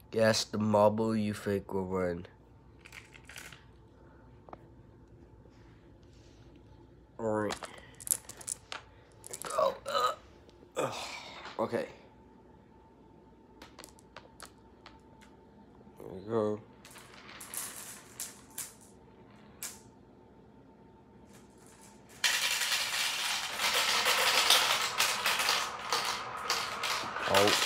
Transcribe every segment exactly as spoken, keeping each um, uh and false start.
Guess the marble you think will win. Alright. Go. Uh, uh, okay. There we go. Oh.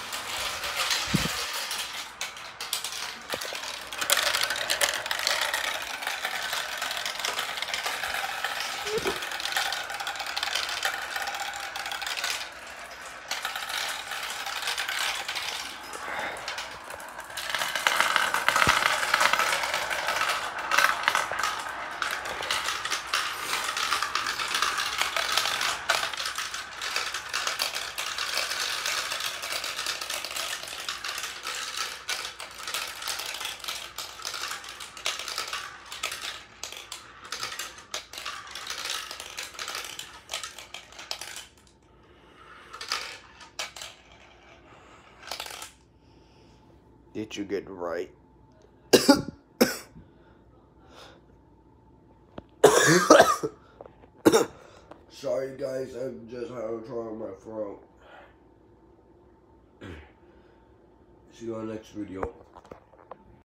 Did you get it right? Sorry guys, I'm just having trouble with my throat. See you on the next video.